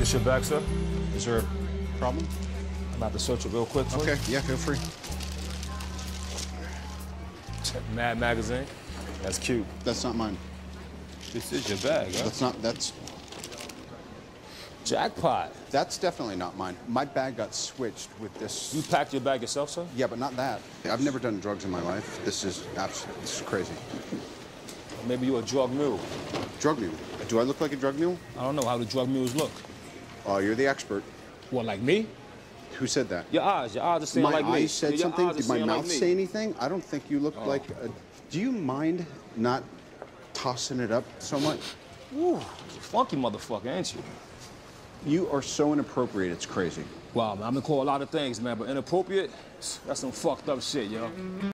This your bag, sir? Is there a problem? I'm about to search it real quick for Okay, yeah, feel free. you. Mad magazine. That's cute. That's not mine. This is your bag, huh? That's Jackpot. That's definitely not mine. My bag got switched with this. You packed your bag yourself, sir? Yeah, but not that. I've never done drugs in my life. This is crazy. Maybe you're a drug mule. Drug mule? Do I look like a drug mule? I don't know how the drug mules look. Oh, you're the expert. What, like me? Who said that? Your eyes are saying like me. My eyes said something? Did my mouth like say anything? I don't think you look like a... Do you mind not tossing it up so much? Ooh, funky motherfucker, ain't you? You are so inappropriate, it's crazy. Wow, man, I'm gonna call a lot of things, man, but inappropriate, that's some fucked up shit, yo.